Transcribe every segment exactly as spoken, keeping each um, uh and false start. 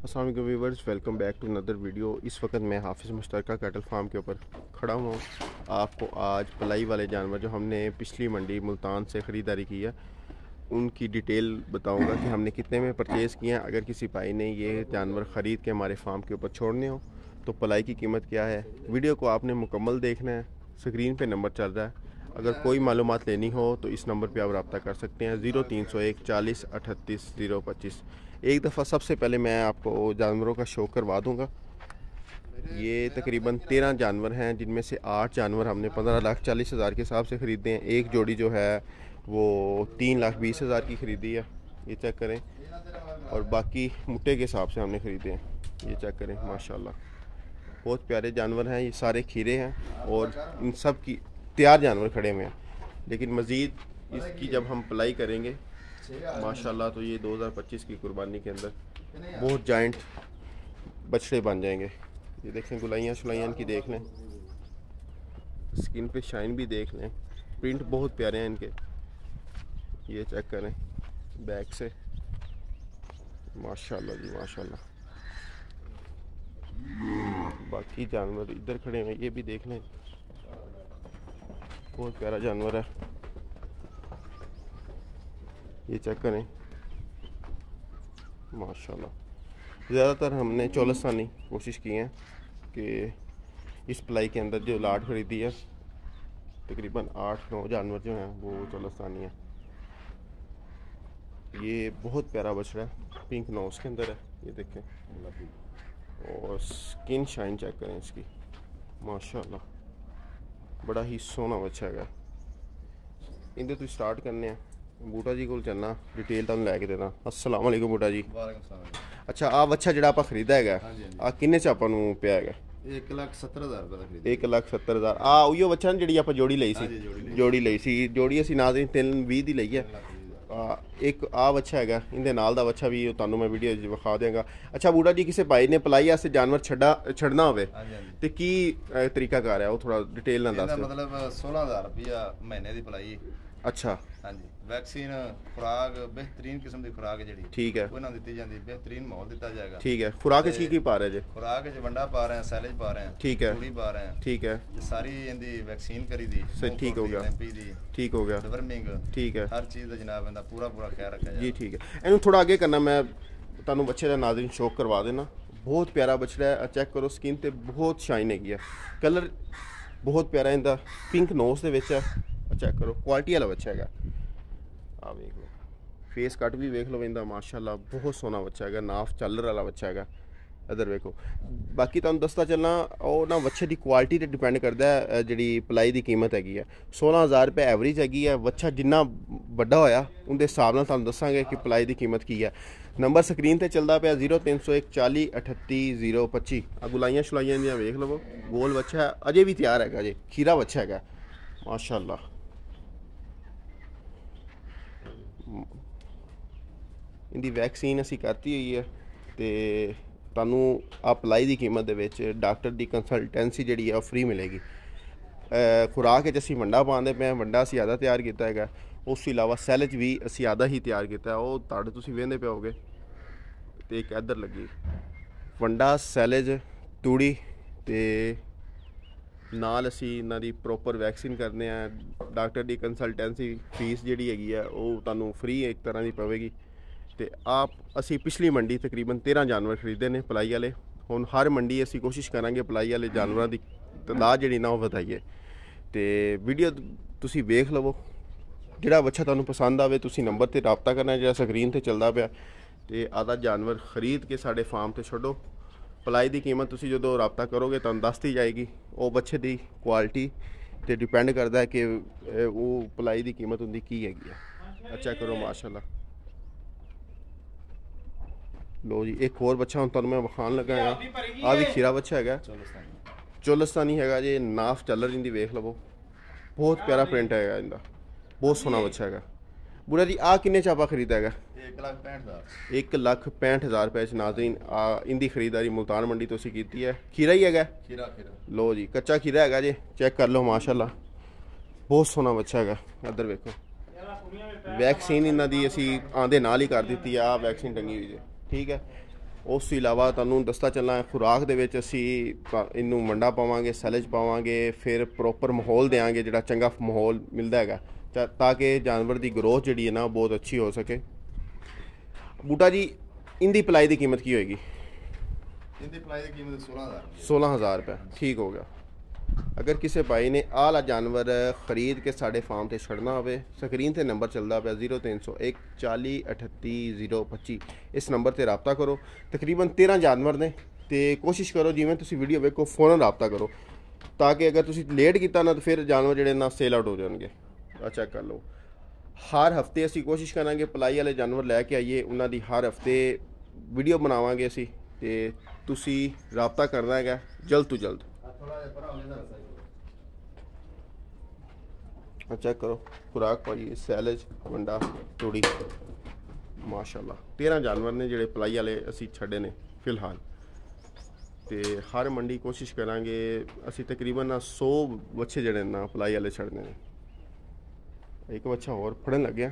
अस्सलाम वालेकुम viewers, welcome back to another video. इस वक्त मैं हाफिज़ मुश्तरका कैटल फार्म के ऊपर खड़ा हुआ हूँ। आपको आज पलाई वाले जानवर जो हमने पिछली मंडी मुल्तान से ख़रीदारी की है उनकी डिटेल बताऊंगा कि हमने कितने में परचेज़ किए हैं। अगर किसी भाई ने ये जानवर ख़रीद के हमारे फार्म के ऊपर छोड़ने हो तो पलाई की कीमत क्या है। वीडियो को आपने मुकम्मल देखना है। स्क्रीन पर नंबर चल रहा है, अगर कोई मालूमात लेनी हो तो इस नंबर पे आप रब्ता कर सकते हैं। ज़ीरो तीन सौ एक चालीस अठतीस ज़ीरो पच्चीस। एक दफ़ा सबसे पहले मैं आपको जानवरों का शो करवा दूंगा। ये तकरीबन तेरह जानवर हैं, जिनमें से आठ जानवर हमने पंद्रह लाख चालीस हज़ार के हिसाब से ख़रीदे हैं। एक जोड़ी जो है वो तीन लाख बीस हज़ार की ख़रीदी है, ये चेक करें। और बाकी मुट्टे के हिसाब से हमने ख़रीदे हैं, ये चेक करें। माशाल्लाह बहुत प्यारे जानवर हैं। ये सारे खीरे हैं और इन सब की तैयार जानवर खड़े हुए हैं। लेकिन मज़ीद इसकी जब हम पलाई करेंगे माशाल्लाह तो ये दो हज़ार पच्चीस की कुर्बानी के अंदर बहुत जाइंट बछड़े बन जाएंगे। ये देखें, गुलाइयाँ शुलाइयाँ इनकी देख लें, स्किन पे शाइन भी देख लें, प्रिंट बहुत प्यारे हैं इनके, ये चेक करें बैक से। माशाल्लाह जी माशाल्लाह। बाकी जानवर इधर खड़े हैं, ये भी देख लें, बहुत प्यारा जानवर है, ये चेक करें माशाल्लाह। ज़्यादातर हमने चौलस्तानी कोशिश की है कि इस पलाई के अंदर जो लाट खरीदी है तकरीबन आठ नौ जानवर जो हैं वो चौलस्तानी है। ये बहुत प्यारा बछड़ा है, पिंक नोज के अंदर है, ये देखें। और स्किन शाइन चेक करें इसकी, माशाल्लाह बड़ा ही सोहना बच्चा है। इंदे तो स्टार्ट करने हैं। बूटा जी को चलना, डिटेल तुम लैके देना। अस्सलाम वालेकुम बूटा जी। अच्छा, आ बच्चा जो आप खरीदा है आ किन्ने च आपको पिया है? एक लाख सत्तर हज़ार रुपये एक लाख सत्तर हज़ार। आ उयो बच्चा जी आप जोड़ी ली सी, जोड़ी ली सी जोड़ी असी ना तीन भी की लई है। एक आ बच्चा है, इनके नाल दा बच्चा भी तुहानू मैं वीडियो विखा देंगा। अच्छा बूटा जी, किसी भाई ने पलाई वास्ते जानवर छड़ा छड़ना होवे ते की तरीकाकार है, वो थोड़ा डिटेल ना दस। मतलब सोलह हज़ार रुपया महीने की पलाई। अच्छा हाँ जी, वैक्सीन खुराक बेहतरीन किस्म की खुराक है जी, ठीक है, वो दी जाती, बेहतरीन माहौल दिता जाएगा। ठीक है, खुराक की की पा रहे जी? खुराक च वंडा पा रहे हैं, सैलेज पा रहे हैं, ठीक है, चूड़ी पा रहे हैं, ठीक है, सारी इनकी वैक्सीन करी दी, ठीक हो गया, ठीक हो गया, डिवर्मिंग, ठीक है, हर चीज़ का जनाब इनका पूरा पूरा ख्याल रखा जाए जी। ठीक है, इन्हू थोड़ा आगे करना, मैं तुहानू बच्चे का नाज़रीन शौक करवा देना। बहुत प्यारा बछड़ा है, चेक करो, स्किन ते बहुत शाइन है, कलर बहुत प्यारा इनका, पिंक नोज के विच है, चेक करो, क्वालिटी वाला बच्चा है। आ वेख लो, फेस कट भी वेख लो इनका, माशाल्लाह बहुत सोहना बच्चा है, नाफ चालर वाला बच्चा है। इधर वेखो, बाकी तुहानू दसदा चलना और ना बच्चे की क्वालिटी पर डिपेंड करता है जी पलाई की कीमत हैगी है। सोलह हज़ार रुपये एवरेज हैगी है। बच्चा जिन्ना बड़ा होया उनके हिसाब नाल तुहानू दसांगे कि पलाई की कीमत की है। नंबर स्क्रीन पर चलता पाया जीरो तीन सौ एक चाली अठत्ती जीरो पच्ची। आ गुलाइयाँ शुलाइयाँ दियाँ वेख लवो, गोल बच्चा है, अजे भी तैयार है जी, खीरा बच्चा है माशाल्लाह। इनकी वैक्सीन असी करती हुई है तो तुहानू आ पलाई की कीमत के डॉक्टर की कंसलटेंसी जी है फ्री मिलेगी। खुराक असी वंडा पाते पे, वंडा असी आधा तैयार किया है, उस अलावा सैलज भी असी आधा ही तैयार किया है। वो तुहाडे तुसीं वेंदे पाओगे तो एक इधर लगी वंडा सैलज तूड़ी ते नाल असी इन्हां दी प्रॉपर वैक्सीन करने हैं। डॉक्टर की कंसलटेंसी फीस जी हैगी है वो तुहानू फ्री एक तरह की पवेगी। तो आप असी पिछली मंडी तकरीबन तेरह जानवर खरीदे ने पलाई वाले। हुण हर मंडी असी कोशिश करांगे पलाई वाले जानवरों की तादाद जी ना वधाइए। तो वीडियो तुसी वेख लवो, जिहड़ा बच्चा तुहानू पसंद आवे तुसी नंबर ते रब्ता करना जिहड़ा स्क्रीन ते चलदा पिया, ते आधा जानवर खरीद के साडे फार्म ते छड्डो। पलाई की कीमत तुसी जदों रब्ता करोगे तुहानू दस दी जाएगी। वो बच्चे की क्वालिटी ते डिपेंड करता है कि वो पलाई की कीमत उनकी की हैगी है। अच्छा करो माशाल्लाह। लो जी, एक होर बच्चा हम तुहानू मैं विखान लगा है, आ भी खीरा बच्चा है, चौलस्तानी है जी, नाफ चलर इनकी वेख लवो, बहुत प्यारा प्रिंट है इनका, बहुत सोहना बच्चा है। बुरा जी आ किन्ने च आपा खरीदा है? एक लाख पैंठ हज़ार एक लख पैंठ हज़ार रुपये नाज़रीन इनकी खरीदारी मुल्तान मंडी तो की है। खीरा ही है, खीरा खीरा लो जी, कच्चा खीरा है जी, चेक कर लो माशाल्लाह बहुत सोहना बच्चा है। इधर वेखो, वैक्सीन इन्हों की असी आंदे नाल ही कर दी है, आ वैक्सीन टंगी हुई है, ठीक है। ਉਸ ਤੋਂ ਇਲਾਵਾ ਤੁਹਾਨੂੰ ਦੱਸਦਾ ਚੱਲਾਂ ਖੁਰਾਕ ਦੇ ਵਿੱਚ ਅਸੀਂ ਇਹਨੂੰ ਮੰਡਾ ਪਾਵਾਂਗੇ, ਸੈਲਜ ਪਾਵਾਂਗੇ, ਫਿਰ ਪ੍ਰੋਪਰ ਮਾਹੌਲ ਦੇਵਾਂਗੇ ਜਿਹੜਾ ਚੰਗਾ ਮਾਹੌਲ ਮਿਲਦਾ ਹੈਗਾ ਤਾਂ ਕਿ ਜਾਨਵਰ ਦੀ ਗਰੋਥ ਜਿਹੜੀ ਹੈ ਨਾ ਬਹੁਤ ਅੱਛੀ ਹੋ ਸਕੇ। ਬੂਟਾ ਜੀ ਇਹਦੀ ਪਲਾਈ ਦੀ ਕੀਮਤ ਕੀ ਹੋਏਗੀ? ਇਹਦੀ ਪਲਾਈ ਦੀ ਕੀਮਤ सोलह हज़ार सोलह हज़ार रुपये। ठीक हो गया। अगर किसी भाई ने आह वाला जानवर खरीद के साढ़े फार्म से छड़ना हो, स्क्रीन से नंबर चलता पाया जीरो तीन सौ एक चाली अठत्ती जीरो पच्ची, इस नंबर से रबता करो। तकरीबन तेरह जानवर ने तो कोशिश करो जिमें तुम वीडियो वेखो फौरन रबता करो ताकि अगर तुम लेट किया ना तो फिर जानवर जोड़े ना सेल आउट हो जाएंगे। चेक कर लो। हर हफ्ते असी कोशिश करांगे पलाई वाले जानवर लैके आइए, उन्होंने हर हफ्ते वीडियो बनावांगे असी ते तुसी रबता करना है जल्द तो जल्द। चेक करो खुराक भाई सैलज वंडा तूड़ी माशाल्लाह तेरह जानवर ने जोड़े पलाई वाले असी छड़े ने फिलहाल। तो हर मंडी कोशिश करांगे असी तकरीबन सौ बच्चे जोड़े ना पलाई वाले छड़ने ने। एक बच्चा और फड़न लग गया।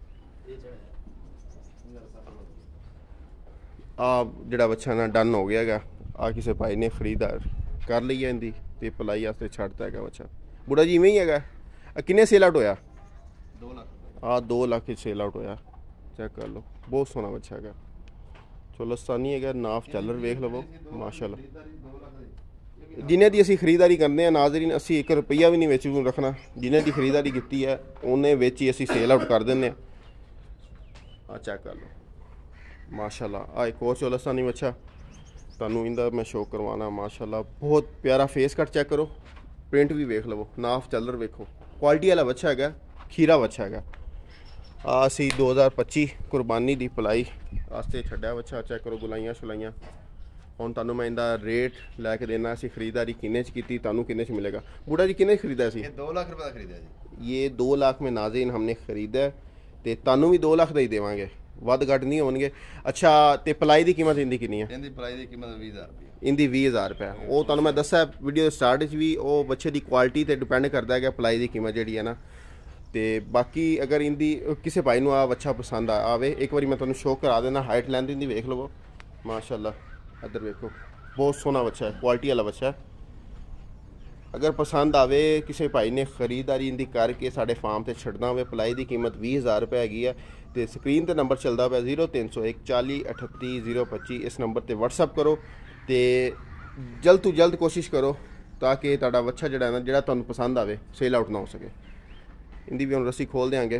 आ जोड़ा बच्चा ना डन हो गया है। आ किसी भाई ने खरीदार कर ली है इनकी तो पलाई वास्ते छड़ता है बच्चा। बूढ़ा जी इवें ही है। किन्ने सेल आउट होया? दो लाख। आ दो लाख सेल आउट होया। चेक कर लो बहुत सोहना बच्चा है। चलो सानी है नाफ चालर वेख लवो माशाल्लाह। जिन्हें की असी खरीदारी करते हैं नाज़रीन असी एक रुपया भी नहीं विच रखना। जिन्हें की खरीदारी की है उन्हें विच ही असी सेल आउट कर दें। आ चेक कर लो माशाल्लाह। आ एक और चौलस्तानी बच्चा तुहानूं इंदा मैं शो करवाना माशाल्लाह। बहुत प्यारा फेस कट चेक करो, प्रिंट भी वेख लवो, नाफ चालर वेखो, क्वालिटी वाला बच्चा है, खीरा बच्चा है। आ असी दो हज़ार पच्ची कुरबानी की पलाई वास्ते छड्या बच्चा। चेक करो गुलाइयां शुलाइयां। हुण तुहानूं मैं इंदा रेट लैके देना। असी खरीदारी किन्ने च कीती, तुहानूं किन्ने च मिलेगा? बूढ़ा जी किन्ने खरीदा सी? दो लाख रुपये का खरीदा जी। ये दो लाख में नाज़रीन हमने खरीदा तो तुहानूं भी दो लाख का ही देवांगे, वध घट नहीं होणगे। अच्छा तो पलाई की कीमत इनकी कितनी है? इनकी पलाई की कीमत बीस हज़ार रुपये। इनकी बीस हज़ार रुपये। वो तुहानूं मैं दस्सा वीडियो स्टार्ट भी वो बच्चे की क्वालिटी पर डिपेंड करता है कि पलाई की कीमत जी है ना। तो बाकी अगर इनकी किसी भाई नूं आ बच्चा पसंद आवे एक बार मैं तुहानूं शो करा देना। हाइट लैंथ इनकी वेख लवो माशाल्लाह। इधर वेखो बहुत सोहना बच्चा है, क्वालिटी वाला बच्चा है। अगर पसंद आवे किसी भाई ने खरीदारी इनकी करके साढ़े फार्म से छड़ना हो, पलाई की कीमत बीस हज़ार रुपये हैगी है। तो स्क्रीन पर नंबर चलता पाया जीरो तीन सौ एक चाली अठत्ती जीरो पच्ची, इस नंबर पर व्हाट्सअप करो तो जल्द तो जल्द कोशिश करो ताकि तुहाडा बच्चा जिहड़ा ना जिहड़ा तुहानूं पसंद आवे सेल आउट ना हो सके। इनकी भी हम रस्सी खोल देंगे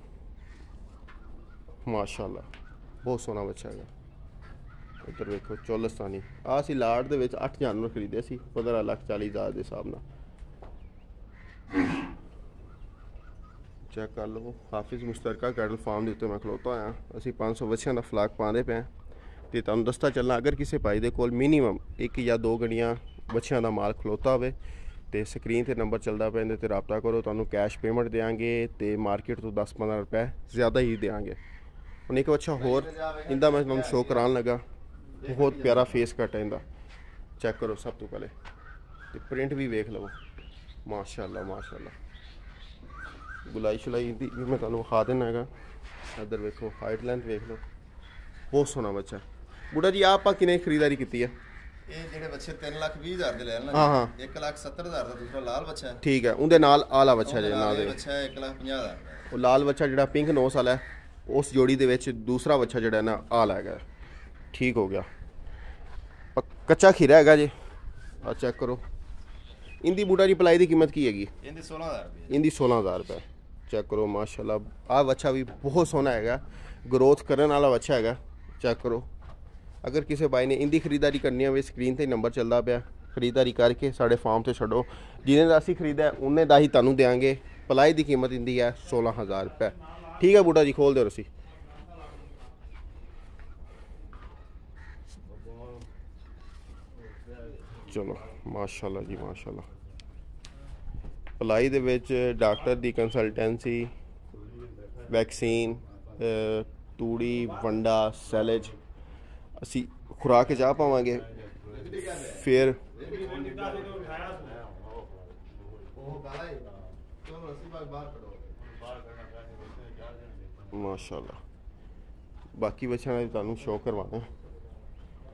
माशाल्लाह। बहुत सोहना बच्चा है। इधर देखो चौलस्तानी। आ असी लाट दे विच अठ जानवर खरीदे सी पंद्रह लाख चाली हज़ार के हिसाब नाल। चेक कर लो हाफिज़ मुश्तरका कैटल फार्म के उत्ते मैं खलोता होया। असी पाँच सौ बच्चों का फ्लाक पाते पे हैं। तो तुहानूं दसदा चलना अगर किसी भाई दे कोल मिनीमम एक या दो गड्डियां बच्चों का माल खलोता हो तो स्क्रीन पर नंबर चलता पे इहदे ते रबता करो। तुहानूं कैश पेमेंट देंगे तो मार्केट तो दस पंद्रह रुपए ज़्यादा ही देंगे। हुण एक बच्चा होर इंदा मैं तुहानूं शो करान लगा। बहुत प्यारा फेस कट है इंदा। चेक करो सब तो पहले तो प्रिंट भी वेख लवो माशाल्लाह माशाल्लाह। गुलाई शुलाई दी भी मैं तुहानूं विखा देना है। इधर वेखो हाइट लेंथ वेख लो बहुत सोहना बच्चा। बूढ़ा जी आप किने खरीदारी की है? ये जेडे बच्चे तीन लाख बीस हज़ार दे लेना। हाँ हाँ एक लाख सत्तर हज़ार का दूसरा लाल बच्चा है। ठीक है उनके नाल आला बच्चा जे नाल दे बच्चा है एक लाख पचास हज़ार का। वो लाल बच्चा जिहड़ा पिंक नोस वाला है उस जोड़ी दे विच दूसरा बच्चा जिहड़ा ना आला है। ठीक हो गया। कच्चा खीरा है जी। आ चेक करो इनकी बूटा की पलाई की कीमत की हैगी? इनकी सोलह हज़ार रुपये। इनकी सोलह हज़ार रुपये। चेक करो माशाल्लाह। आ बच्चा भी बहुत सोहना है, ग्रोथ करने वाला बच्चा है। चेक करो अगर किसी भाई ने इनकी खरीदारी करनी हो स्क्रीन पर नंबर चलता पाया खरीदारी करके साढ़े फार्म से छड़ो। जिन्हें असी खरीदा उन्हें का ही तुहानूं देंगे। पलाई की कीमत इनकी है सोलह हज़ार रुपये। ठीक है बूटा जी खोल दो रसी। चलो माशाल्लाह जी माशाल्लाह। पलाई दे विच डॉक्टर दी कंसल्टेंसी वैक्सीन तूड़ी वंडा सैलज असी खुराक चाह पावांगे। फिर माशाल्लाह बाकी बच्चों का तुहानूं शो करवाना।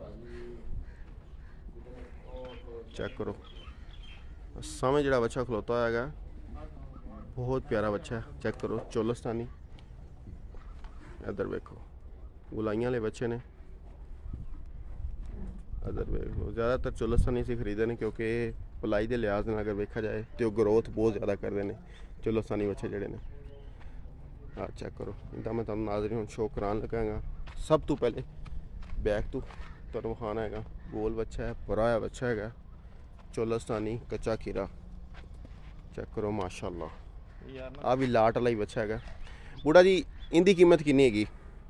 चेक करो सामने जड़ा बच्चा खलोता है, बहुत प्यारा बच्चा है। चेक करो चोलस्तानी, इधर देखो गुलाइयां वाले बच्चे ने, इधर देख लो। ज़्यादातर चोलस्तानी से खरीदे ने क्योंकि पलाई के लिहाज में अगर देखा जाए तो ग्रोथ बहुत ज़्यादा करते हैं चोलस्तानी बच्चे जड़े ने। हाँ चेक करो, इनका मैं तुम नाज़रीन हूँ शो करान लगांगा। सब तो पहले बैक तो तुम खाना है, गोल बच्चा है, पराया बच्चा है, चोलस्तानी कच्चा खीरा। चेक करो माशाल्लाह, आ भी लाट वाला ही बच्चा है। बूढ़ा जी इनकी कीमत कितनी हैगी?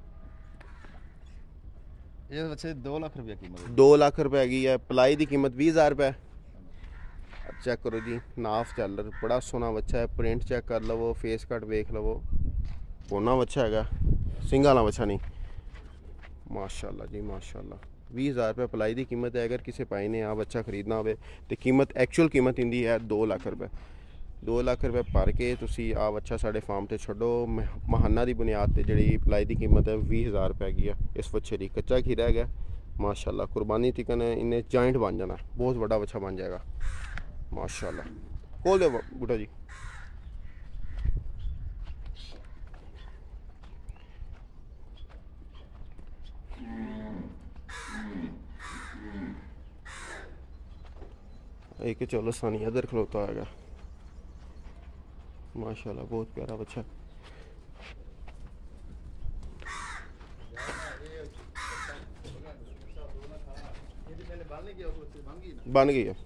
ये बच्चे दो लाख रुपये कीमत, दो लाख रुपये हैगी है। पलाई की कीमत बीस हज़ार रुपये। चेक करो जी नाफ चालर, बड़ा सोना बच्चा है। प्रिंट चेक कर लवो, फेस कट देख लवो, पोना बच्चा है, सिंगा वाला बच्चा नहीं। माशाल्लाह जी माशाल्लाह, बीस हज़ार रुपये पलाई की कीमत है। अगर किसी भाई ने आ बच्चा खरीदना हो तो कीमत एक्चुअल कीमत इंदी है दो लाख रुपये। दो लाख रुपये भर के तुसी आ बच्चा साढ़े फार्म से छड्डो। महाना की बुनियाद पर जी पलाई की कीमत है बीस हज़ार रुपये की है इस बच्चे की। कच्चा खीरा है माशाल्लाह, कुर्बानी तिकन इन्हें जॉइंट बन जाना, बहुत बड़ा बच्चा बन जाएगा माशाल्लाह। खोल दे बूटा जी। एक चोलस्तानी इधर खलोता है माशाल्लाह, बहुत प्यारा बच्चा। बन गई है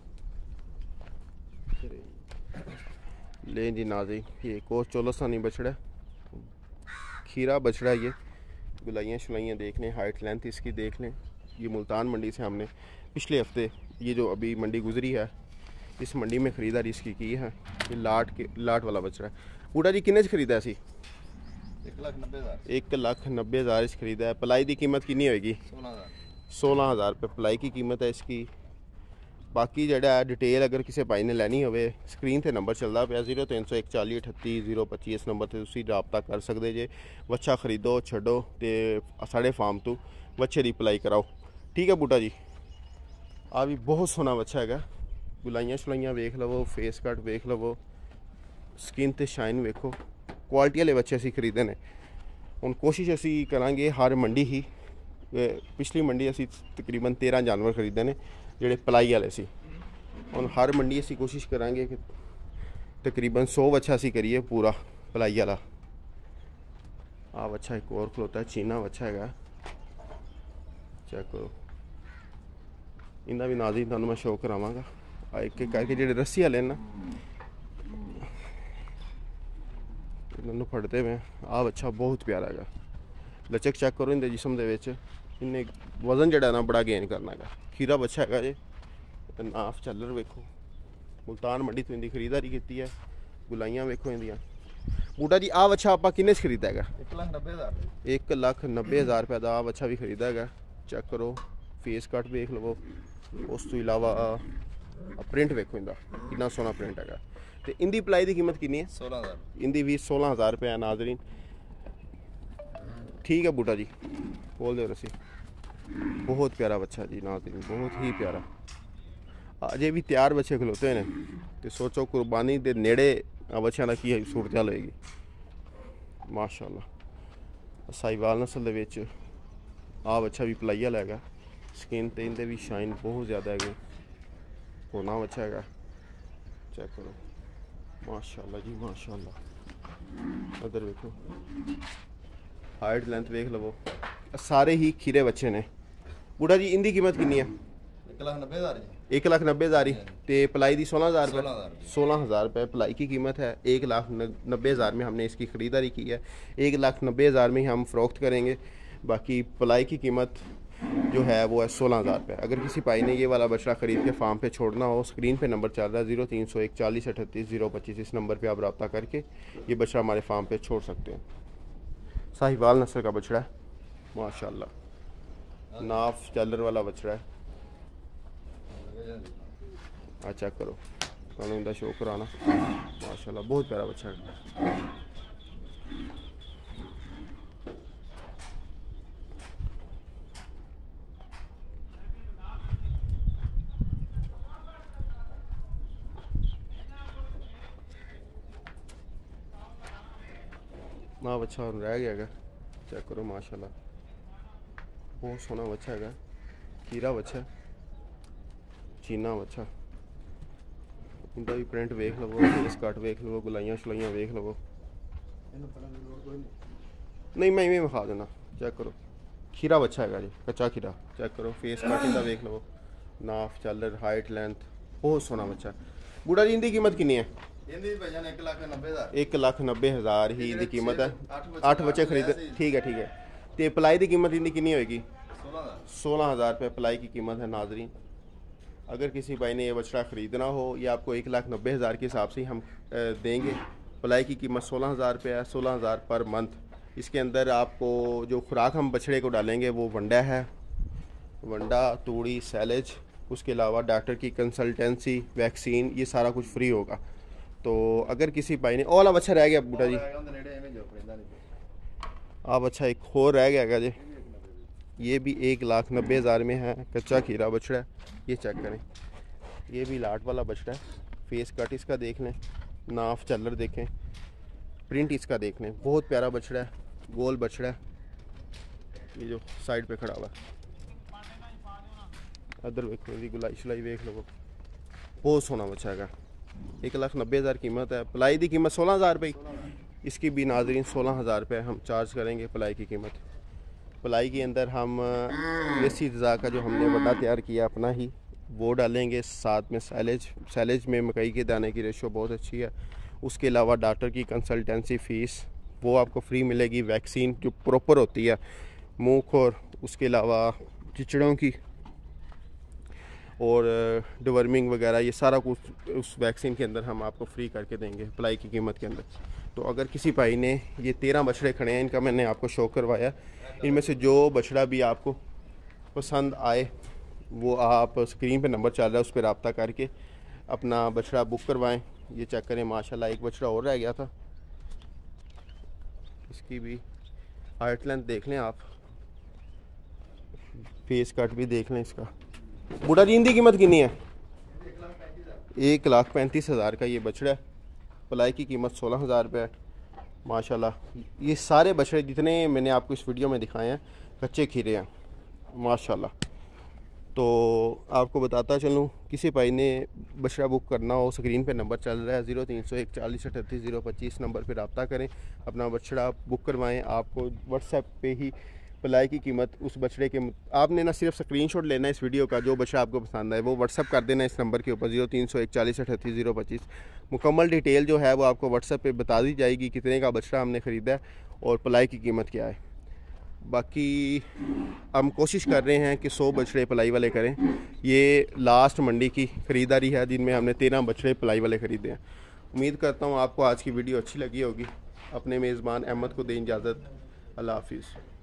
ले जी नाजी। ये एक और चोलस्तानी बछड़ा, खीरा बछड़ा। ये गुलाइयाँ शुलाइयाँ देख लें, हाइट लेंथ इसकी देख लें। ये मुल्तान मंडी से हमने पिछले हफ्ते ये जो अभी मंडी गुजरी है इस मंडी में ख़रीदारी इसकी की है। ये लाट के लाट वाला बछड़ा है। बूढ़ा जी किन्ने खरीदा सी? एक लाख नब्बे हज़ार एक लाख नब्बे हज़ार इस खरीदा है। पलाई की कीमत कितनी होगी? सोलह हज़ार सोलह हज़ार रुपये पलाई की कीमत है इसकी। बाकी जड़ा डिटेल अगर किसी भाई ने लैनी हो स्क्रीन से नंबर चलता पाया जीरो तीन सौ एक चाली अठत्ती जीरो पच्ची, इस नंबर से तुम रबता कर सकते जे। बच्चा खरीदो छड्डो तो साढ़े फार्म तो बच्चे की पलाई कराओ, ठीक है बूटा जी। आ भी बहुत सोहना बच्चा है। गुलाइयाँ शुलाइयाँ वेख लवो, फेस कट वेख लवो, स्किन ते शाइन वेखो। क्वालिटी वाले बच्चे असी खरीदे ने। हुण कोशिश असी करांगे हर मंडी ही, पिछली मंडी असी तकरीबन तेरह जानवर खरीदे ने ਜਿਹੜੇ पलाई वाले सी। हुण हर मंडी असी कोशिश करांगे कि तकरीबन सौ बच्चा असी करिए पूरा पलाई वाला। आ बच्चा एक और खलोता है, चीना बच्चा है। चेक करो, इन्हें भी नाज़रीन तुहानूं मैं शो करावांगा। एक एक करके जो रस्सी वाले ना इन्होंने फटते हुए। आ बच्चा बहुत प्यारा है, लचक चेक करो इनके जिसम के। इन्हें वजन जड़ा ना बड़ा गेन करना है। खीरा बच्चा है जे, नाफ चालर वेखो, मुल्तान मंडी तो इनकी खरीदारी की है। गुलाइयाँ वेखो इंदियाँ। बूटा जी आ बच्चा आप किन्ने खरीदा है? एक लाख नब्बे हज़ार एक लाख नब्बे हज़ार रुपये का आ बच्चा भी खरीदा है। चेक करो, फेस कट देख लवो, उस तो इलावा प्रिंट वेखो इनका कितना सोहना प्रिंट है। तो इनकी पलाई की कीमत कितनी है? सोलह हज़ार इनकी भी सोलह हज़ार रुपये है नाजरीन, ठीक है बूटा जी। बोल दो रसी, बहुत प्यारा बच्चा जी नाजरीन, बहुत ही प्यारा। अजे भी तैयार बच्चे खलोते हैं तो सोचो कुर्बानी के नेड़े बच्चों का की सूरत हाल होएगी माशाल्लाह। साहिवाल नस्ल के आ बच्चा भी पलाई वाला है। स्किन तो इनके भी शाइन बहुत ज़्यादा है, होना बच्चा है। चेक करो माशाल्लाह जी माशाल्लाह। इधर देखो हाइट लेंथ देख लवो, सारे ही खीरे बच्चे ने। बूढ़ा जी इनकी कीमत कितनी है? एक लाख नब्बे हज़ार एक लाख नब्बे हज़ार ही। तो पलाई की सोलह हज़ार रुपये सोलह हज़ार रुपये पलाई की कीमत है। एक लाख नब्बे हज़ार में हमने इसकी ख़रीदारी की है। एक लाख नब्बे हज़ार में ही हम फ़रोख्त करेंगे। बाकी पलाई की कीमत जो है वो है सोलह हज़ार रुपये। अगर किसी भाई ने ये वाला बछड़ा ख़रीद के फार्म पे छोड़ना हो, स्क्रीन पे नंबर चल रहा है जीरो तीन सौ एक चालीस अठतीस जीरो पच्चीस, इस नंबर पे आप रब्ता करके ये बछड़ा हमारे फार्म पे छोड़ सकते हैं। साहिवाल नस्ल का बछड़ा है माशाल्लाह, नाफ चालर वाला बछड़ा है। हाँ चेक करो, तुहानूं इनका शो कराना माशाल्लाह, बहुत प्यारा बच्चा है। माँ बच्चा रह गया है, चेक करो माशाल्लाह, बहुत सोहना बच्चा है, खीरा बच्चा, चीना बच्चा, इनका भी प्रिंट वेख लवो, फेस कट वेख लवो, गुलाइयाँ शलाइयाँ वेख लवो। नहीं मैं इवें विखा देना, चेक करो, खीरा बच्चा है जी, कच्चा खीरा, चेक करो, फेस कट इनका वेख लवो, नाफ चालर हाइट लेंथ, बहुत सोहना बच्चा। बूढ़ा जी इनकी कीमत कितनी है? एक लाख नब्बे हज़ार ही इनकी कीमत है, अठ बच्चे खरीदे, ठीक है ठीक है। तो पलाई की कीमत इनकी कितनी होएगी? सोलह हज़ार रुपये पलाई की कीमत है नाजरीन। अगर किसी भाई ने ये बछड़ा ख़रीदना हो, या आपको एक लाख नब्बे हज़ार के हिसाब से ही हम देंगे। पलाई की कीमत सोलह हज़ार रुपये है, सोलह हज़ार पर मंथ। इसके अंदर आपको जो खुराक हम बछड़े को डालेंगे वो वंडा है, वंडा, तूड़ी, सैलेज, उसके अलावा डॉक्टर की कंसल्टेंसी, वैक्सीन, ये सारा कुछ फ्री होगा। तो अगर किसी भाई ने ओला बच्चा रह गया बूटा जी, आप अच्छा एक और रह गया जी, ये भी एक लाख नब्बे हज़ार में है, कच्चा खीरा बछड़ा है, ये चेक करें, ये भी लाट वाला बछड़ा है। फेस कट इसका देख लें, नाफ चलर देखें, प्रिंट इसका देख लें, बहुत प्यारा बछड़ा है, गोल बछड़ा है। ये जो साइड पे खड़ा हुआ है, अदर वेख लो, गुलाई शलाई वेख लो, बहुत सोहना बच्चा है। एक लाख नब्बे हज़ार कीमत है। पलाई की कीमत सोलह हज़ार रुपये, इसकी भी नाजरीन सोलह हज़ार रुपये हम चार्ज करेंगे पलाई की कीमत। पलाई के अंदर हम देसी ग़िज़ा का जो हमने वड्डा तैयार किया अपना ही, वो डालेंगे, साथ में सैलेज, सैलेज में मकई के दाने की रेशो बहुत अच्छी है। उसके अलावा डॉक्टर की कंसल्टेंसी फ़ीस वो आपको फ्री मिलेगी, वैक्सीन जो प्रॉपर होती है मुँह खोर, उसके अलावा चिचड़ों की और डिवर्मिंग वगैरह, ये सारा कुछ उस वैक्सीन के अंदर हम आपको फ्री करके देंगे पलाई की कीमत के अंदर। तो अगर किसी भाई ने ये तेरह बछड़े खड़े हैं, इनका मैंने आपको शो करवाया, इनमें से जो बछड़ा भी आपको पसंद आए वो आप स्क्रीन पे नंबर चल रहा है, उस पर रब्ता करके अपना बछड़ा बुक करवाएं। ये चेक करें माशाल्लाह, एक बछड़ा और रह गया था, इसकी भी हाइट लेंथ देख लें आप, फेस कट भी देख लें इसका। बूढ़ा जी इनकी कीमत कितनी है? एक लाख पैंतीस हज़ार का ये बछड़ा है। पलाई की कीमत सोलह हज़ार रुपये है। माशाल्लाह ये सारे बछड़े जितने मैंने आपको इस वीडियो में दिखाए हैं कच्चे खीरे हैं माशाल्लाह। तो आपको बताता चलूँ, किसी भाई ने बछड़ा बुक करना हो, स्क्रीन पे नंबर चल रहा है ज़ीरो तीन सौ एक चालीस अठतीस ज़ीरो पच्चीस, नंबर पे रब्ता करें, अपना बछड़ा बुक करवाएं। आपको व्हाट्सएप पे ही पलाई की कीमत उस बछड़े के, आपने ना सिर्फ स्क्रीनशॉट लेना है इस वीडियो का, जो बछड़ा आपको पसंद आए वो व्हाट्सएप कर देना इस नंबर के ऊपर ज़ीरो तीन सौ एक चालीस अठतीस ज़ीरो पच्चीस। मुकम्मल डिटेल जो है वो आपको व्हाट्सएप पे बता दी जाएगी, कितने का बछड़ा हमने ख़रीदा है और पलाई की कीमत क्या है। बाकी हम कोशिश कर रहे हैं कि सौ बछड़े पलाई वाले करें। ये लास्ट मंडी की ख़रीदारी है जिनमें हमने तेरह बछड़े पलाई वाले ख़रीदे हैं। उम्मीद करता हूँ आपको आज की वीडियो अच्छी लगी होगी। अपने मेज़बान अहमद को दें इजाज़त। अल्लाह हाफिज़।